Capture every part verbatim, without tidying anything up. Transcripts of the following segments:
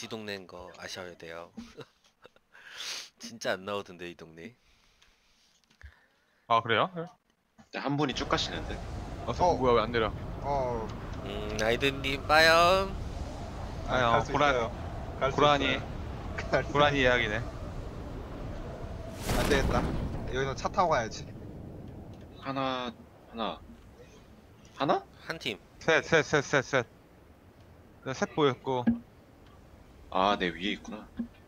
거지 동네인 거 아셔야 돼요. 진짜 안 나오던데 이 동네. 아 그래요? 네, 한 분이 쭉 가시는데. 어, 서, 어. 뭐야 왜 안 내려? 어, 음, 아이든님 빠염. 아유, 갈수 고라- 있어요. 갈수 고라니 있어요. 갈수 고라니 이야기네. 있어요. 안 되겠다. 여기서 차 타고 가야지. 하나, 하나, 하나? 한 팀. 셋, 셋, 셋, 셋, 셋. 네, 셋 보였고. 아, 내 위에 있구나.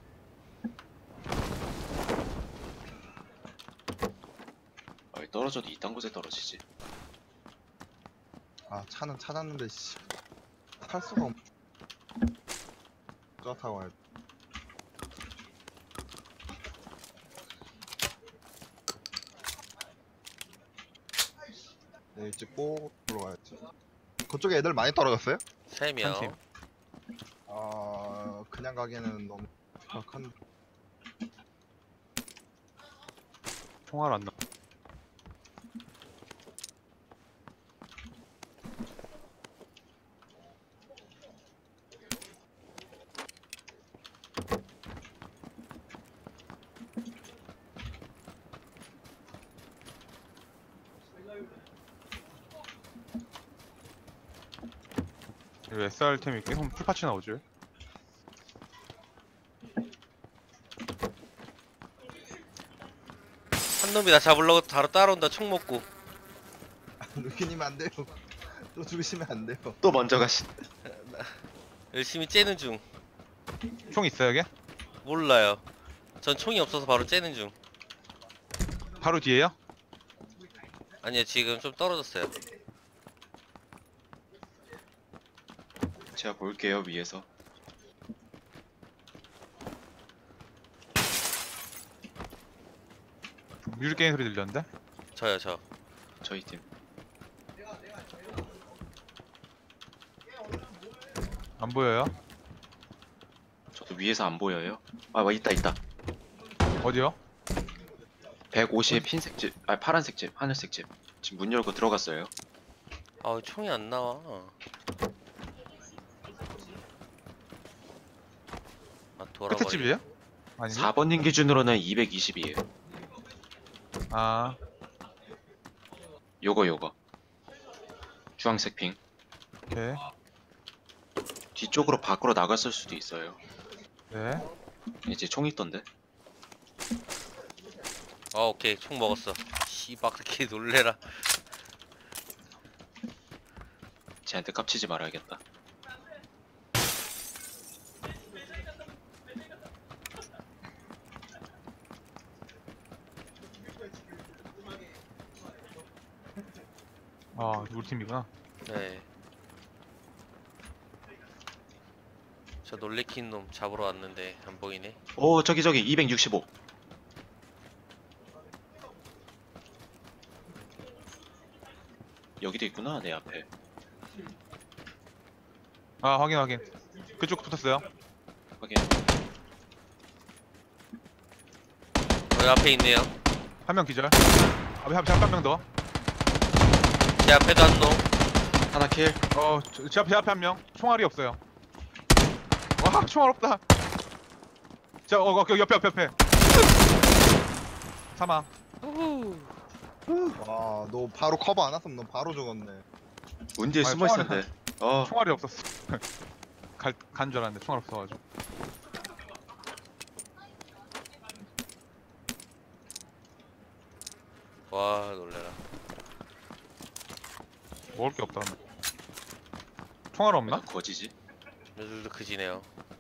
아, 왜 떨어져도 이딴 곳에 떨어지지? 아, 차는 찾았는데 씨. 탈 수가 없. 저 타고 가야지. 네, 찍고 들어가야지. 그쪽에 애들 많이 떨어졌어요? 세 한 팀. 명. 아, 그냥 가기에는 너무 큰. 총알 안 나. 왜 에스알템이 계속 풀파츠 나오지? 한 놈이 나 잡으려고 바로 따라온다 총 먹고. 루키님 안 돼요. 또 죽으시면 안 돼요. 또 먼저 가신. 열심히 째는 중. 총 있어요, 여기? 몰라요. 전 총이 없어서 바로 째는 중. 바로 뒤에요? 아니요 지금 좀 떨어졌어요. 제가 볼게요, 위에서. 뮤직 게임 소리 들렸는데? 저요 저. 저희 팀. 안 보여요? 저도 위에서 안 보여요. 아, 뭐 있다, 있다. 어디요? 백오십 흰색 집, 아, 파란색 집, 하늘색 집. 지금 문 열고 들어갔어요. 아 총이 안 나와. 아 끝에 돌아버리. 집이에요? 아닌가? 사 번님 기준으로는 이백이십이에요. 아, 요거, 요거. 주황색 핑. 오케이. 뒤쪽으로 밖으로 나갔을 수도 있어요. 네. 이제 총 있던데. 아 오케이 총 먹었어. 씨발 그렇게 놀래라. 쟤한테 깝치지 말아야겠다. 아, 우리 팀이구나. 네. 저 놀래킨 놈 잡으러 왔는데 안 보이네. 오, 저기, 저기, 이백육십오. 여기도 있구나, 내 앞에. 아, 확인, 확인. 그쪽 붙었어요. 확인. 여기 앞에 있네요. 한 명 기절. 앞에 앞에 한 명 더. 제 앞에도 한 놈. 하나 킬. 어, 저- 제 앞에 제 앞에 한 명. 총알이 없어요. 와, 총알 없다. 자, 어, 어, 그 옆에 옆에 옆에. 사망. 와, 너 바로 커버 안 왔으면 너 바로 죽었네. 문 뒤에 아니, 숨어 총알이- 있었는데. 어, 총알이 없었어. 갈, 간 줄 알았는데 총알 없어가지고. 와 놀래라. 먹을 게 없다. 총알 없나? 나 거지지. 요들도 그지네요.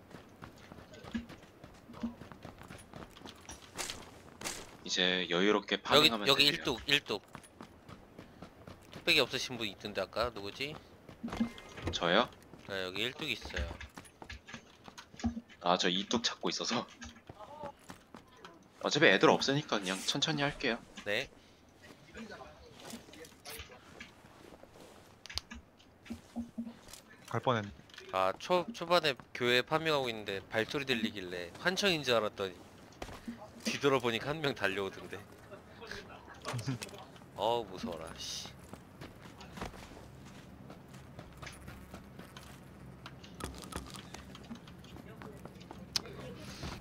이제 여유롭게 여기 파밍하면 여기 되네요. 일뚝 일뚝. 뚝배기 없으신 분 있던데 아까 누구지? 저요? 네 여기 일뚝 있어요. 아, 저 이뚝 찾고 있어서. 어차피 애들 없으니까 그냥 천천히 할게요. 네. 갈 뻔했네. 아 초 초반에 교회 파밍하고 있는데 발소리 들리길래 환청인 줄 알았더니 뒤돌아보니까 한 명 달려오던데. 어우 무서워라. 씨.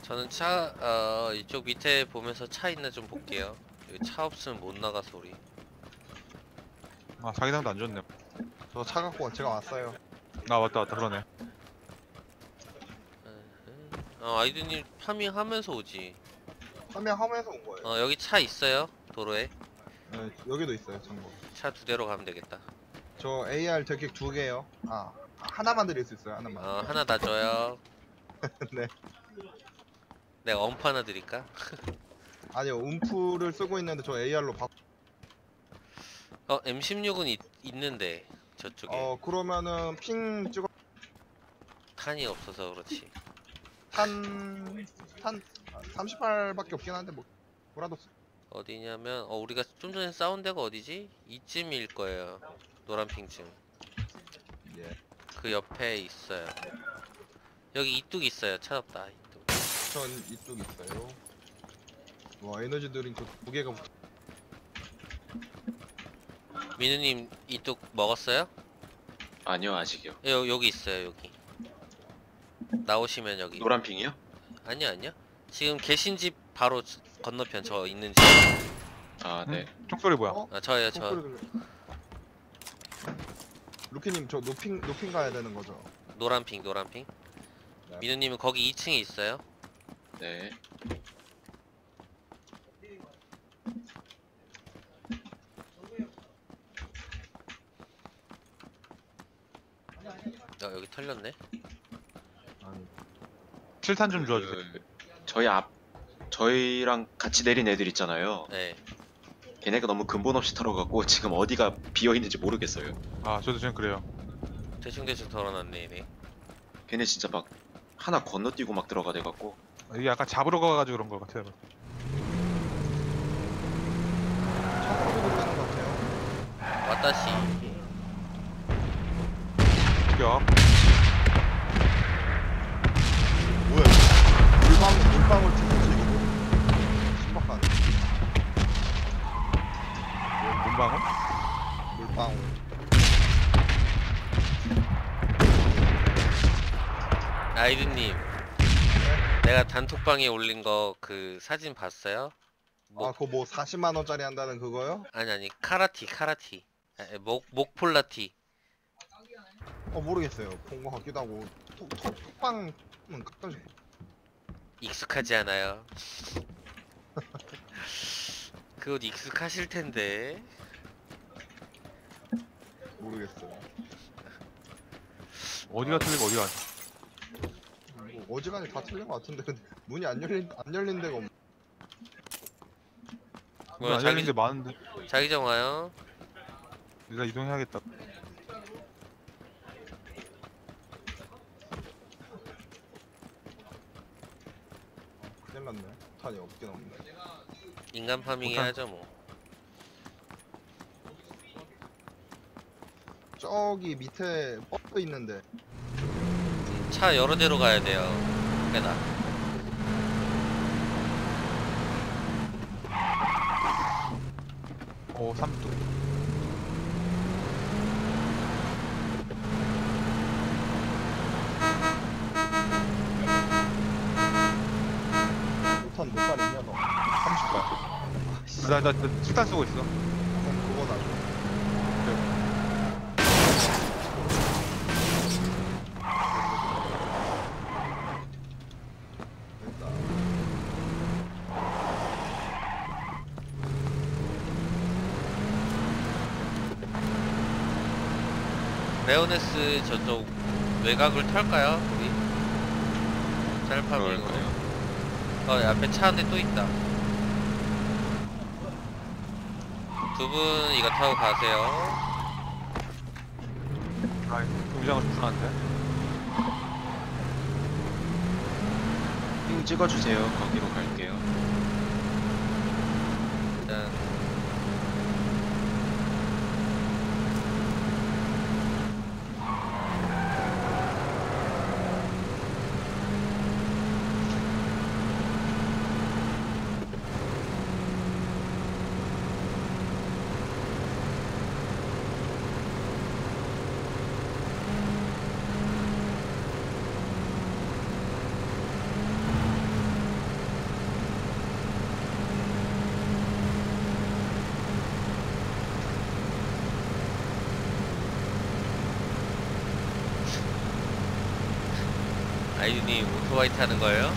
저는 차, 어, 이쪽 밑에 보면서 차 있나 좀 볼게요. 여기 차 없으면 못 나가서 우리. 아 자기장도 안 좋네. 저 차 갖고 제가 왔어요. 아 맞다 맞다 그러네. 어, 아이드님 파밍 하면서 오지. 판매하면서 온 거예요. 어, 여기 차 있어요. 도로에. 네, 여기도 있어요, 참고. 차 두 대로 가면 되겠다. 저 에이알 저격 두 개요. 아, 하나만 드릴 수 있어요, 하나만. 어, 하나 다 줘요. 네. 내가 엄프 하나 드릴까? 아니요, 움프를 쓰고 있는데 저 에이알로 바. 어, 엠 십육은 있, 있는데 저쪽에 어, 그러면은 핑 찍어. 탄이 없어서 그렇지. 탄, 탄 삼십팔밖에 없긴 한데 뭐 뭐라도 쓰- 어디냐면 어 우리가 좀 전에 싸운 데가 어디지? 이쯤일 거예요. 노란 핑쯤. 예. 그 옆에 있어요. 여기 이뚝 있어요. 찾았다. 이뚝. 전 이쪽 있어요. 와, 에너지 드링크 두 개가 붙- 민우님 이뚝 먹었어요? 아니요 아직이요. 여, 여기 있어요. 여기. 나오시면 여기. 노란 핑이요? 아니요 아니요. 지금 계신 집 바로 저- 건너편 저 있는 집. 아 네. 응? 총소리 뭐야? 어? 아 저예요 저. 총소리 들려. 루키님 저 노핑 노핑 가야 되는 거죠? 노란 핑 노란 핑. 네. 민우님은 거기 이 층에 있어요. 네. 어 여기 털렸네. 아니, 칠탄 좀 주워주세요. 그, 저희 앞 저희랑 같이 내린 애들 있잖아요. 네. 걔네가 너무 근본 없이 털어갖고 지금 어디가 비어 있는지 모르겠어요. 아 저도 지금 그래요. 대충 대충 털어놨네 얘네. 걔네 진짜 막 하나 건너뛰고 막 들어가 돼갖고. 이게 약간 잡으러 가가지고 그런 것 같아요. 차 소리 들리는 것 같아요. 왔다시. 격. 뭐야? 물방 물방울 튀고 튀고 신박한 문방울? 물방울. 아이드님, 내가 단톡방에 올린 거 그 사진 봤어요? 뭐, 아, 그거 뭐 사십만 원짜리 한다는 그거요? 아니 아니 카라티 카라티. 아, 목 목폴라티. 어, 모르겠어요. 본 거 같기도 하고. 톡, 톡, 톡방은 가끔씩 익숙하지 않아요. 그옷 익숙하실 텐데. 모르겠어요. 어디가 틀리고 어디가 안 뭐 어지간히 다 틀린 것 같은데 근데 문이 안 열린 안 열린 데가 없. 뭐야, 안 자기- 열린 데 많은데. 자기장 와요. 일단 이동해야겠다. 큰일 났네. 탄이 없긴 없네. 인간 파밍 못한- 해야죠 뭐. 저기 밑에 버스 있는데 음, 차 여러 대로 가야 돼요. 꽤나. 오 삼뚝. 포탄 몇 발이냐 너? 삼십 발. 나나 나 칠탄 쓰고 있어. 그럼 그거 놔줘. 됐다. 레오네스 저쪽 외곽을 털까요? 우리? 짤파밍으로. 그럴까요? 어 앞에 차 한 대 또 있다. 두 분 이거 타고 가세요. 아 경기장은 불안한데. 핑 찍어주세요. 거기로 갈게요. 일단 아이유님 오토바이 타는 거예요?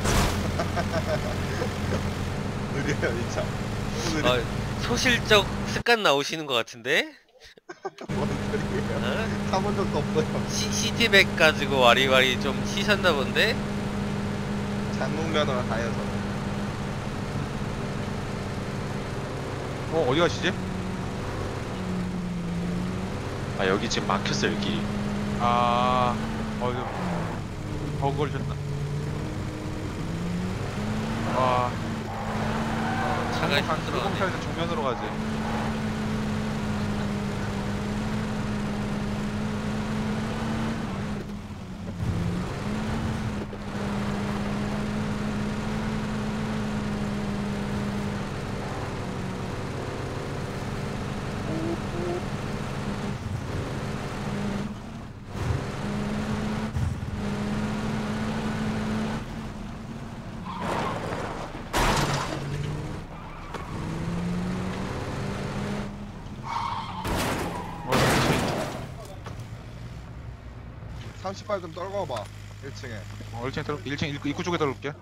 느려요 이 차. 느려. 어, 소실적 습관 나오시는 것 같은데? 뭔 소리예요? 어? 타본 적도 없어요. 시, 시티백 가지고 와리와리 좀 치셨나 본데? 장롱면허가 다여서. 어 어디 가시지? 아 여기 지금 막혔어요 길이. 아 어디 버그 걸리셨나? 와 차가 한국 힘들어하네. 차에서 정면으로 가지. 삼십 발 좀 떨궈봐. 일 층에. 어, 일 층에 들어, 일 층 입구, 입구 쪽에 들어올게.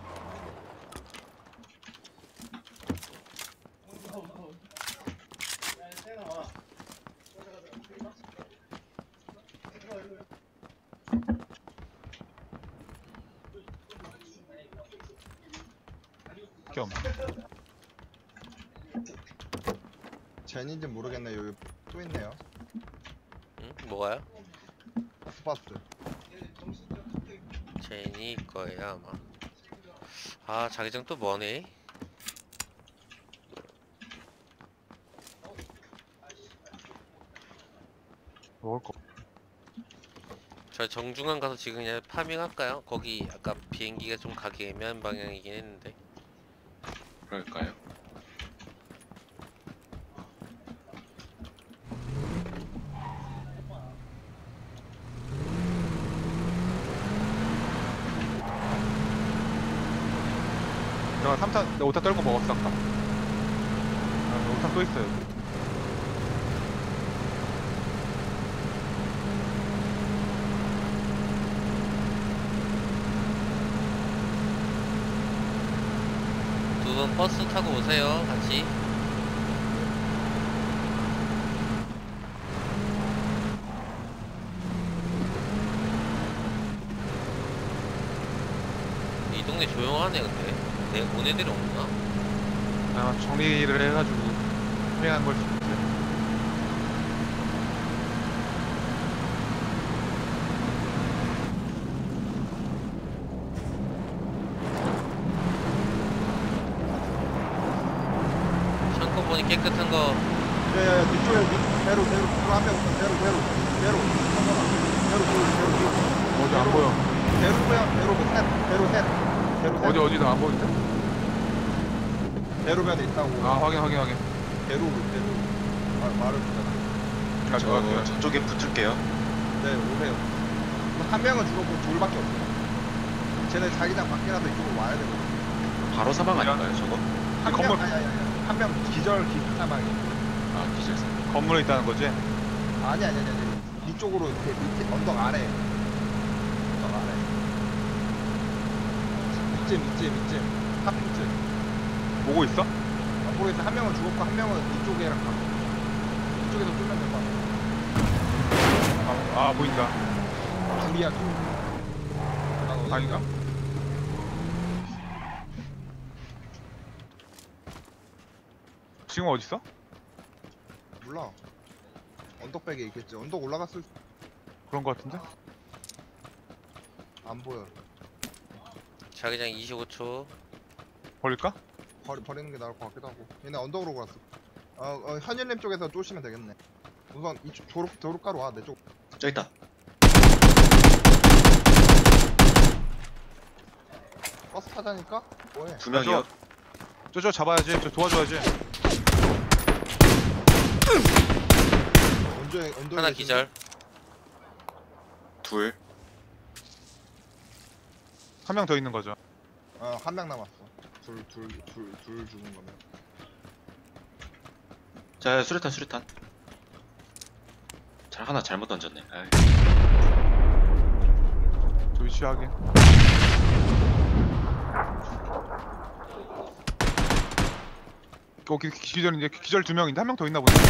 겸. 젠인지 모르겠네. 여기 또 있네요. 응? 뭐가요? 스파스. 제니 거예요 아마. 아 자기장 또 뭐네? 먹을 거. 저 정중앙 가서 지금 그냥 파밍 할까요? 거기 아까 비행기가 좀 가기 애매한 방향이긴 했는데. 그럴까요? 내가 삼 탄, 내가 오 탄 떨고 먹었어 아까. 아, 오 탄 또 있어요. 두 분 버스 타고 오세요 같이. 이 동네 조용하네 근데. 내 온 애들이 없나? 아, 정리를 해가지고 파밍한 걸 수도 있지. 창고 보니 깨끗한 거. 야야야 뒤쪽에 뒤- 대로 대로 대로 한명 있어. 대로 대로 대로. 한번아. 대로 둘 대로 둘. 어디 안 보여. 대로고요. 대로고 셋. 대로 셋. 대로 셋. 어디 어디도 안 보이는데? 대로면 있다고. 아, 확인 확인 확인. 대로 대로. 말 말을 듣잖아. 가, 저 저, 저쪽에 붙을게요. 네 오세요. 한 명은 죽었고 둘밖에 없어요. 쟤네 자기장 밖이라도 이쪽으로 와야 되거든. 바로 사망 아닌가요 저거? 한 건물- 명, 아니 아니 아니. 한 명 기절 기절 사망이. 아 기절사. 건물에 있다는 거지? 아니 아니 아니 아니. 이쪽으로 이렇게 밑에 언덕 아래. 언덕 아래. 이쯤 이쯤 이쯤. 하필쯤. 보고 있어? 아, 모르겠어. 한 명은 죽었고 한 명은 이쪽에랑 가고. 이쪽에서 뚫면 될 것 같아. 아, 아 보인다. 둘이야 둘. 난 어디 아닌가? 지금 어디 있어? 몰라. 언덕백에 있겠지. 언덕 올라갔을 그런 거 같은데? 안 보여. 자기장 이십오 초. 버릴까? 버리, 버리는 게 나을 것 같기도 하고. 얘네 언덕으로 갔어. 어, 어 현일님 쪽에서 쫓으면 되겠네. 우선 이쪽 도로 도로가로 와. 내 쪽. 저기 있다. 버스 타자니까 뭐해? 두 명이요. 저 저 잡아야지. 저 도와줘야지. 언제 언덕에 하나 계신데? 기절. 둘. 한 명 더 있는 거죠. 어, 한 명 남았어. 둘, 둘, 둘, 둘 죽은 거면. 자 수류탄 수류탄. 잘 하나 잘못 던졌네. 아이. 저 위치 확인. 거기 기절 이제 기절 두 명인데 한 명 더 있나 보네.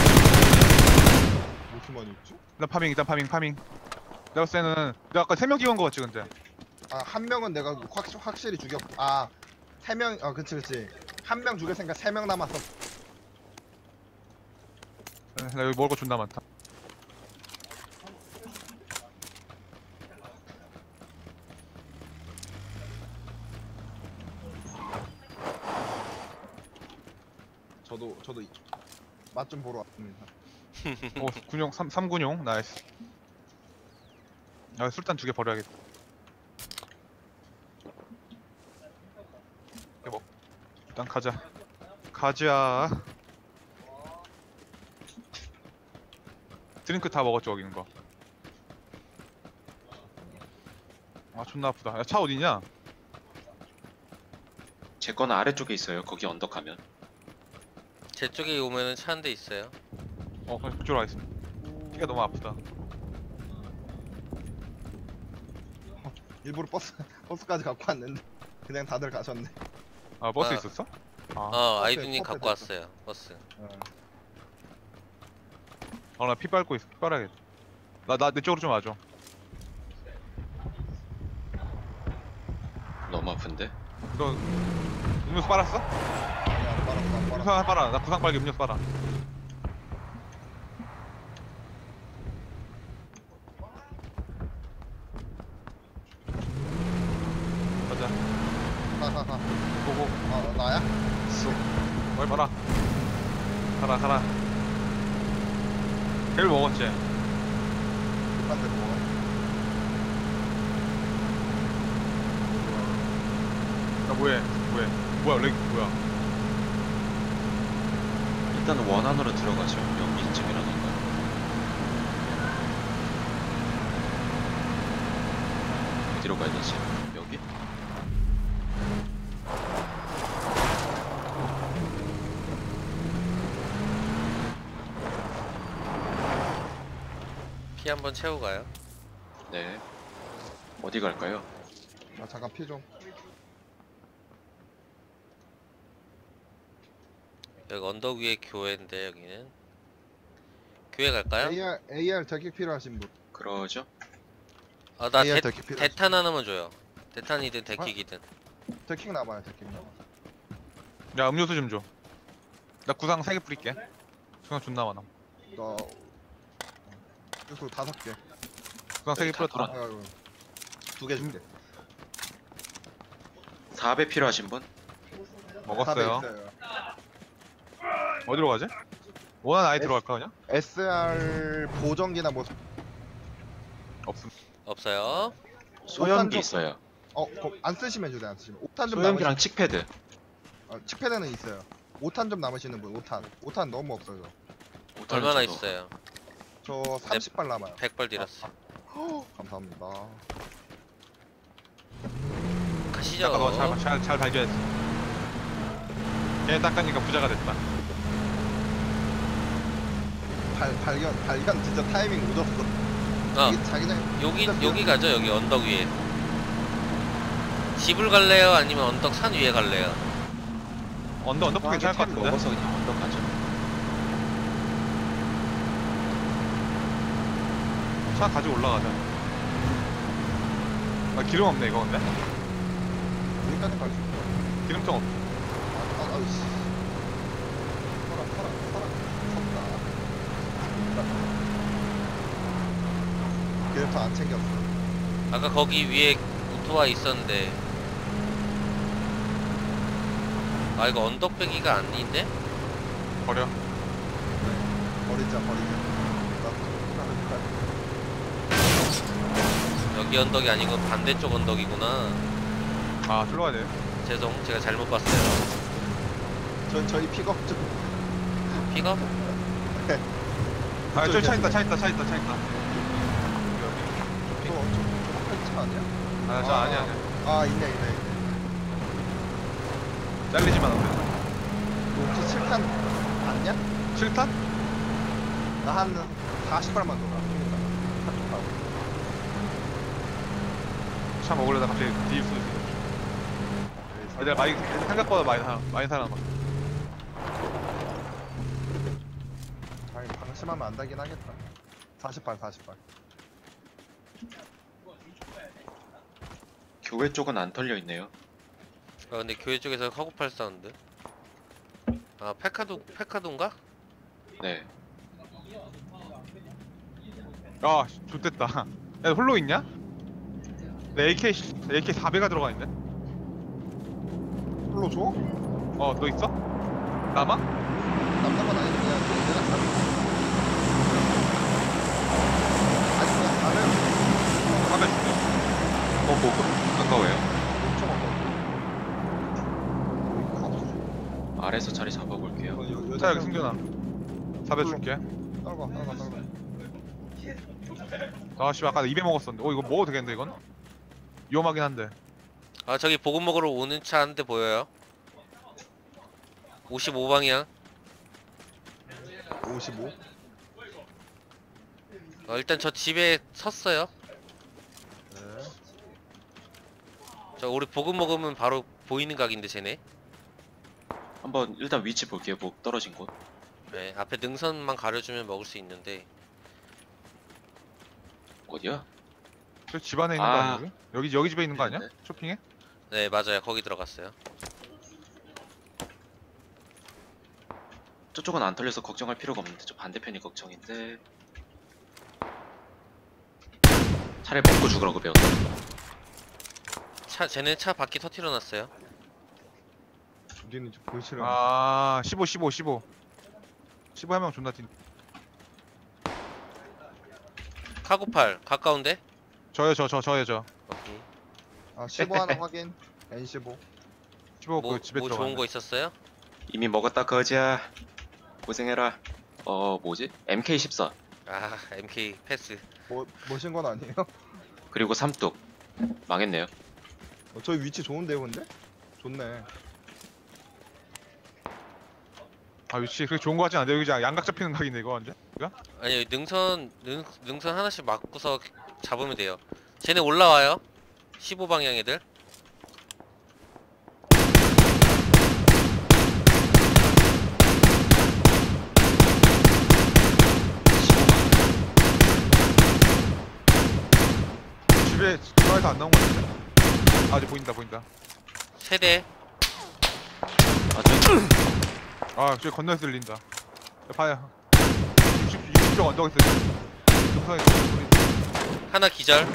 무슨 말이 있지? 일단 파밍 일단 파밍 파밍. 내가 봤을 때는 내가 아까 세 명 기온 거 같지 근데. 아 한 명은 내가 확, 확실히 죽였 아 세 명 어 그치 그치 한 명 죽였으니까 세 명 남았어. 나 여기 먹을 거 존나 많다. 저도 저도 맛 좀 보러 왔습니다. 오 군용 삼 삼군용 나이스. 아 술단 두 개 버려야겠다. 여보 일단 가자. 가자. 드링크 다 먹었죠 여기 있는 거. 아 존나 아프다. 야 차 어디냐? 제 거는 아래쪽에 있어요. 거기 언덕 가면. 제 쪽에 오면은 차 한 대 있어요. 어 그냥 그쪽으로 가겠습니다. 피가 너무 아프다. 일부러 버스 버스까지 갖고 왔는데 그냥 다들 가셨네. 아 버스 아. 있었어? 아, 어 버스에 아이두님 버스에 갖고 됐어. 왔어요 버스. 어. 어 나 피 빨고 있어. 피 빨아야겠다. 나 나 내 쪽으로 좀 와줘. 너무 아픈데. 너 음료수 빨았어? 아니 안 빨았어 안 음료수 빨았어. 하나 빨아. 나 구상 빨기 음료수 빨아. 가자. 가가가. 고고. 아 나야? 빨리 빨아. 가라 가라. 벨 먹었지? 급한 대로 먹어. 나 뭐해? 뭐해? 뭐야 렉 뭐야? 일단 원 안으로 들어가죠. 여기쯤이라던가. 어디로 가야 되지? 여기? 피 한번 채우고 가요. 네. 어디 갈까요? 아 잠깐 피 좀. 여기 언덕 위에 교회인데 여기는 교회 갈까요? 에이알 에이알 대킥 필요하신 분. 그러죠. 아나 에이알 대킥 필요하신 대탄 하나만 줘요. 대탄이든 대킥이든. 분. 대킥 나봐요 대킥. 야 음료수 좀 줘. 나 구상 세 개 뿌릴게. 구상 존나 많아. 너 그래서 다섯 개. 구상 세 개 다 뿌렸다. 돌아. 두개 줄게. 사 배 필요하신 분? 먹었어요. 사 배 있어요. 어디로 가지? 원한 아예 에스- 들어갈까 그냥? 에스알 보정기나 뭐 없음. 없어요. 소형기 좀- 있어요. 어, 그거 안 쓰시면 주세요. 안 쓰시면. 옥탄 좀 소형기랑 남으시. 칙패드. 어, 칙패드는 있어요. 오탄 좀 남으시는 분. 오탄. 오탄 너무 없어요. 오탄은 얼마나 저도. 있어요? 저 삼십 발 남아요. 백 발 들었어. 감사합니다. 가시죠. 잠깐 너잘잘 잘 발견했어. 걔 닦으니까 부자가 됐다. 발 발견 발견 진짜 타이밍 늦었어. 어 이게 자기장 여기 여기 가죠. 여기 언덕 위에. 집을 갈래요? 아니면 언덕 산 위에 갈래요? 언더 언더 괜찮을 것 템 같은데? 먹어서 그냥 언덕 가죠. 차 가지고 올라가자. 아 기름 없네 이거 근데? 여기까지 갈 수 있어. 기름통 없. 아, 아, 아이씨. 사람 사람 사람 섰다. 그래서 안 챙겼어. 아까 거기 위에 오토바이 있었는데. 아 이거 언덕배기가 아닌데? 버려. 버리자 버리자. 여기 언덕이 아니고 반대쪽 언덕이구나. 아 들어가야 돼. 죄송 제가 잘못 봤어요. 저 저희 픽업 좀. 픽업? 아 저기 차 있다 차 있다 차 있다 차 있다. 저저 차 아니야? 아저 아니야 아니야. 아 있네 있네 있네. 잘리지만 않으면 돼. 너 혹시 칠 탄 맞냐? 칠 탄? 나 한 사십 발만 더 가. 차 먹으려다 갑자기 뒤일 수도 있어. 아, 내가 많이 생각보다 많이 사 많이 살아남아. 방심하면 안 되긴 하겠다. 사십팔, 사십팔. 교회 쪽은 안 털려 있네요. 아 근데 교회 쪽에서 카고팔 사운드. 아 페카도 페카도인가? 네. 아 좋됐다. 야 홀로 있냐? 내 에이케이 에이케이 사백가 들어가 있네. 홀로 줘? 어 너 있어? 남아? 남자만 아니면 그냥 내가 사는 아니 그냥 가면 사백 줄게. 어 보급 가까워요. 엄청 어려워. 아래에서 자리 잡아볼게요. 여, 자 여기 승준아. 사백 줄게. 떨궈, 떨궈, 떨궈. 아씨 아까 이백 먹었었는데. 어 이거 먹어도 되겠는데 이건? 위험하긴 한데. 아 저기 보급 먹으러 오는 차 한 대 보여요. 오십오 방향. 오십오. 어, 일단 저 집에 섰어요. 네. 저 우리 보급 먹으면 바로 보이는 각인데 쟤네. 한번 일단 위치 볼게요. 뭐 떨어진 곳. 네, 앞에 능선만 가려주면 먹을 수 있는데. 어디야? 저 집 안에 있는 거 아. 아니야 여기? 여기 여기 집에 있는 거 아니야? 네. 쇼핑에? 네 맞아요, 거기 들어갔어요. 저쪽은 안 털려서 걱정할 필요가 없는데 저 반대편이 걱정인데. 차라리 먹고 죽으라고 배웠다. 차 쟤네 차 바퀴 터트려 놨어요. 어디 있는지 보이시려. 아 십오 십오 십오 십오 한 명 존나 뛴. 카고팔 가까운데? 저요 저 저 저요 저. 오케이. 아, 십오 하나 확인. 엔 십오. 십오 뭐, 그 집에 뭐 들어가. 좋은 거 있었어요? 이미 먹었다 거지야. 고생해라. 어 뭐지? 엠케이 십사 아 엠케이 패스. 뭐, 뭐신 건 아니에요? 그리고 삼뚝 망했네요. 어, 저희 위치 좋은데요, 근데? 좋네. 아 위치 그렇게 좋은 거 같진 않은데 여기 그냥 양각 잡히는 각인데 이거 완전? 이거? 아니 여기 능선 능, 능선 하나씩 막고서 잡으면 돼요. 쟤네 올라와요. 십오 방향 애들. 집에 들어가서 안 나온 거 같은데? 아 이제 보인다 보인다. 세대. 아 저기 아 저기 건너에서 들린다. 야, 봐요. 육십 육십 쪽 언덕에서 능선에 소리. 하나 기절.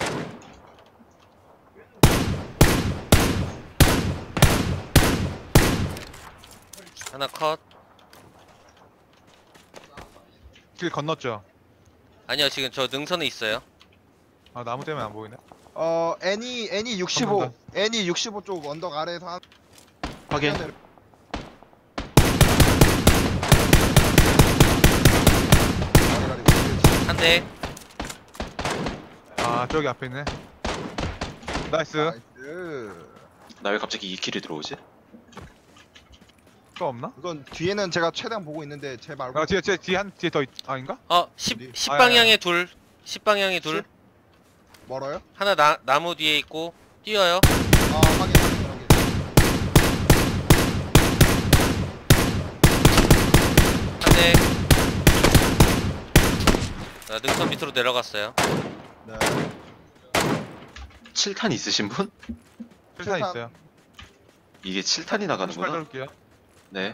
하나 컷. 길 건넜죠? 아니요 지금 저 능선에 있어요. 아 나무 때문에 안 보이네. 어, 애니, 애니 육십오. 한 애니 육십오 쪽 언덕 아래에서 한. 확인. 뛰어내려- 아래가리 위에 한 대. 아 저기 앞에 있네. 나이스. 나이스. 나 왜 갑자기 이 킬이 들어오지? 또 없나? 이건 뒤에는 제가 최대한 보고 있는데 제 말고 아 뒤에 뒤에 뒤에 한 뒤에 더 있, 아닌가? 어 십 어디? 십 아, 방향에 둘. 십 방향에 둘. 멀어요? 하나 나 나무 뒤에 있고 뛰어요. 아, 확인, 확인, 확인. 한 대. 아, 능선 밑으로 내려갔어요. 네. 칠 탄 있으신 분? 실탄 실탄. 있어요. 이게 칠 탄이 빨리 나가는구나. 떨게요. 네.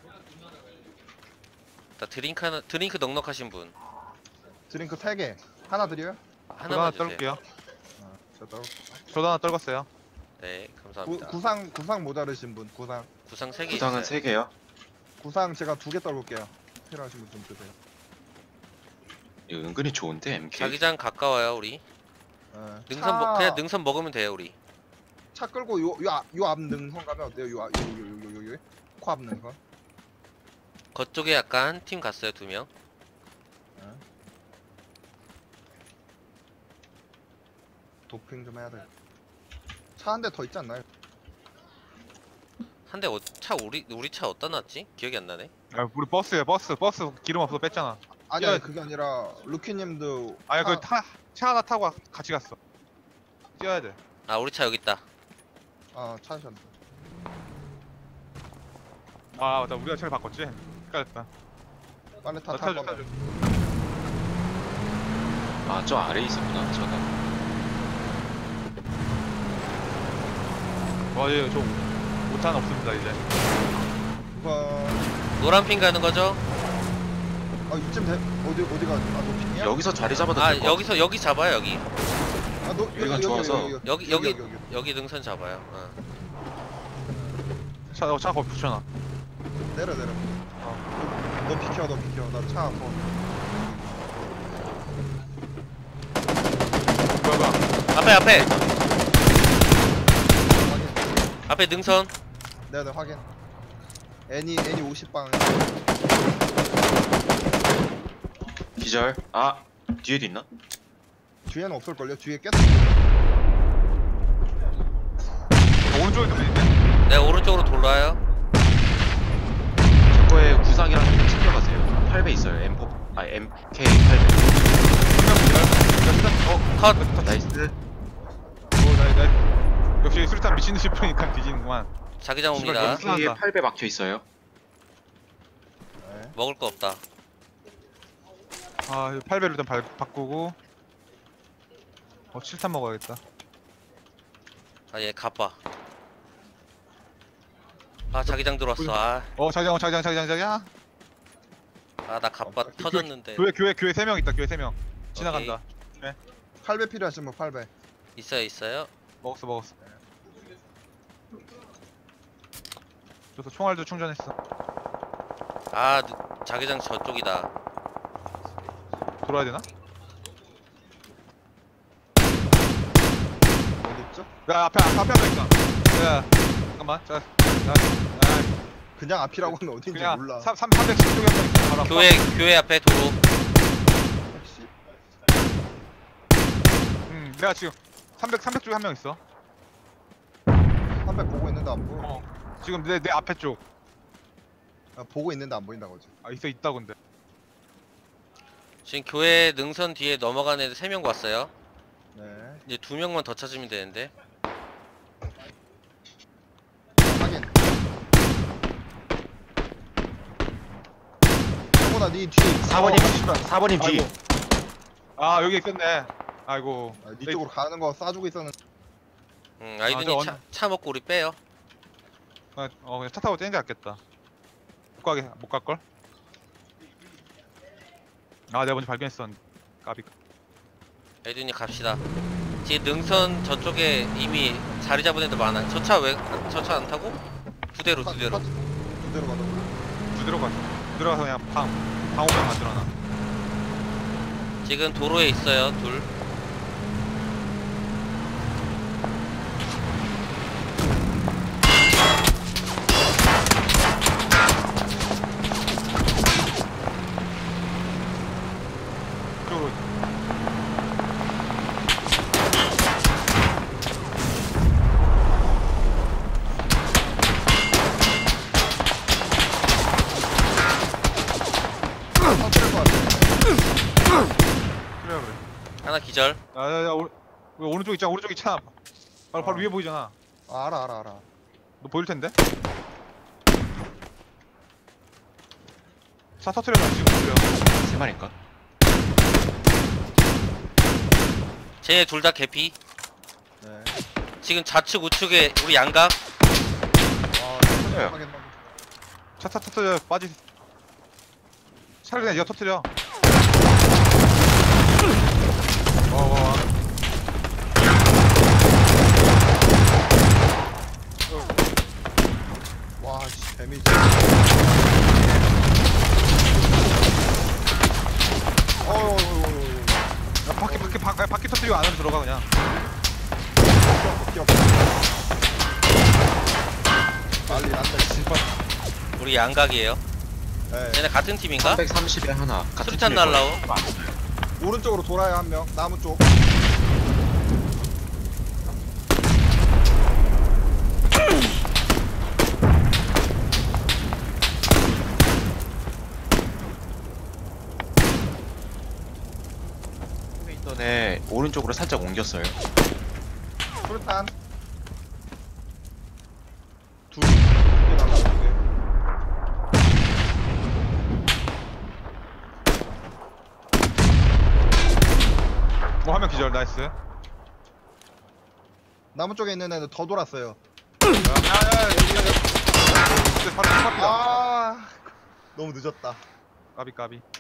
나 드링크 하나 드링크 넉넉하신 분 드링크 세 개. 하나 드려요? 저도 하나 하나만 주세요. 떨게요. 아, 저 떨. 저도 하나 떨궜어요. 네 구, 감사합니다. 구상, 구상 모자르신 분, 구상. 구상 세 개 구상은 있어요. 세 개요. 구상 제가 두 개 떨굴게요. 필요하신 분 좀 주세요. 이거 은근히 좋은데 엠케이. 자기장 가까워요 우리. 예. 능선 먹 그냥 능선 먹으면 돼요 우리. 차 끌고 요 요 요 앞 능선 가면 어때요? 요 앞- 요 요 요 요 요 코앞 능선. 거쪽에 약간 한 팀 갔어요 두 명. 도핑 좀 해야 돼. 차 한 대 더 있지 않나요? 한 대 차 우리 우리 차 어디다 놨지? 기억이 안 나네. 아 우리 버스에 버스 버스 기름 없어 뺐잖아. 아니 야. 아니 그게 아니라 루키님도 아니 차- 그차차 하나 타고 같이 갔어. 뛰어야 돼. 아 우리 차 여기 있다. 아 찾으셨네. 아 맞다 우리가 차를 바꿨지. 헷갈렸다. 빨리 타 나 탈 타줘 타줘. 거면. 아 저 아래에 있었구나 저가. 와예 저 오탄 없습니다 이제. 우선 노란핀 가는 거죠? 아 이쯤 돼 어디 어디가 아 높이냐? 여기서 자리 잡아도 아 될것 같아. 여기서 여기 잡아요 여기. 아 너, 여기가 좋아서. 여기 여기 여기 능선 잡아요. 어. 차 어, 차 거기 붙여놔. 내려 내려. 어. 너 비켜 너 비켜 나 차 아파. 뭐야 뭐야. 앞에 앞에 확인. 앞에 능선. 네네 확인. 애니 애니 오십 방. 기절. 아 뒤에도 있나? 뒤에는 없을걸요? 뒤에 깼. 어, 오른쪽에 도 있네. 네 오른쪽으로 돌아요. 제 거에 구상이랑 좀 챙겨가세요. 팔 배 있어요. 엠 사 아 엠케이 팔 배. 어 컷. 나이스. 오나 나 역시 수류탄 미친 듯이 뿌리니까 뒤지는구만. 자기장 씨발, 옵니다. 여기- 엠케이에 팔 배 막혀 있어요. 네. 먹을 거 없다. 아 팔 배로 일단 발, 바꾸고. 어 칠탄 먹어야겠다. 아 얘 가봐. 아 자기장 들어왔어. 아 어 자기장 자기장 자기장 자기장. 아 나 갑바 교- 터졌는데. 교회 교회 교회 세 명 있다. 교회 세 명. 지나간다. 팔 배 필요하시면 팔 배. 있어요 있어요. 먹었어 먹었어. 그래서 총알도 충전했어. 아 느- 자기장 저쪽이다. 돌아야 되나? 어디 있죠? 야 앞에 앞에 앞에 있다. 야 잠깐만. 자, 야, 야 그냥 앞이라고 하면 어딘지 그냥 몰라. 삼 삼백십 쪽에 한명 있어. 바로 앞. 교회 교회 앞에 도로. 혹시 음 내가 지금 삼백 삼백 쪽에 한 명 있어. 삼백 보고 있는데 안 보여. 어 지금 내 내 앞에 쪽. 아, 보고 있는데 안 보인다 거지. 아 있어 있다 근데. 지금 교회 능선 뒤에 넘어가는 애들 세 명 왔어요. 네. 이제 두 명만 더 찾으면 되는데. 확인. 형보다 네 뒤에 있어. 사 번님 어, 씨발. 사 번님 뒤. 아이고. 아 여기 있었네. 아이고. 아, 네 쪽으로 가는 거 싸주고 있었는데. 음 아, 아이든이 저 차, 언- 차 먹고 우리 빼요. 어, 어 그냥 차 타고 땡겨 겠다 못 가게 못 갈 걸? 아 내가 먼저 발견했어. 까비. 아이든이 갑시다. 뒤에 능선 저쪽에 이미 자리 잡은 애들 많아. 저 차 왜 저 차 안 타고? 두 대로 두 대로. 두 대로 가자고. 부드러 가. 부드러 가서 그냥 방 방호면 만들어놔. 지금 도로에 있어요 둘. 이쪽으로. 터뜨릴 것 같아. 그래 그래. 하나 기절. 야야야 오른쪽 있잖아. 오른쪽 있잖아. 바로 바로 어. 위에 보이잖아. 아, 알아 알아 알아. 너 보일 텐데? 차 터트려놔 지금 터트려. 세 마리인가? 쟤 둘 다 개피. 네. 지금 좌측 우측에 우리 양각. 아, 터져요. 확인 확인. 차 타 터트려 빠지. 차를 그냥 네가 터트려. 와와와. 와, 씨, 데미지. 어우, 야 바퀴 바퀴 바, 아, 바퀴 터트리고 안으로 들어가 그냥. 귀엽다, 귀엽다. 난리 난다, 씨발. 우리 양각이에요. 네. 얘네 같은 팀인가? 삼백삼십에 하나. 같은 수류탄 팀일 거예요. 날라오. 안 써요. 오른쪽으로 돌아요, 한 명. 나무 쪽. 처음에 있던 애 오른쪽으로 살짝 옮겼어요. 수류탄. 둘. 두개 날라오는데. 기절 나이스. 나무 쪽에 있는 애는 더 돌았어요. 야야야 여기 여기. 바로 바로 아 너무 늦었다. 까비 까비.